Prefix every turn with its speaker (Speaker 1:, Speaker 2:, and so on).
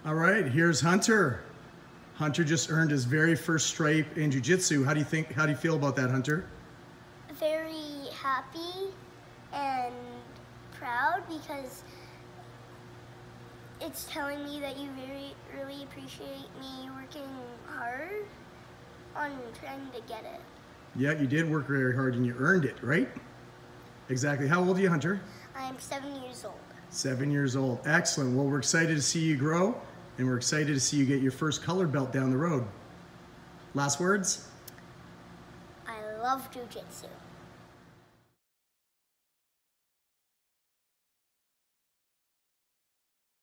Speaker 1: All right, here's Hunter. Hunter just earned his very first stripe in Jiu-Jitsu. How do you feel about that, Hunter?
Speaker 2: Very happy and proud because it's telling me that you really appreciate me working hard on trying to get it.
Speaker 1: Yeah, you did work very hard and you earned it, right? Exactly. How old are you, Hunter?
Speaker 2: I'm 7 years old.
Speaker 1: 7 years old. Excellent. Well, we're excited to see you grow, and we're excited to see you get your first color belt down the road. Last words?
Speaker 2: I love Jiu-Jitsu.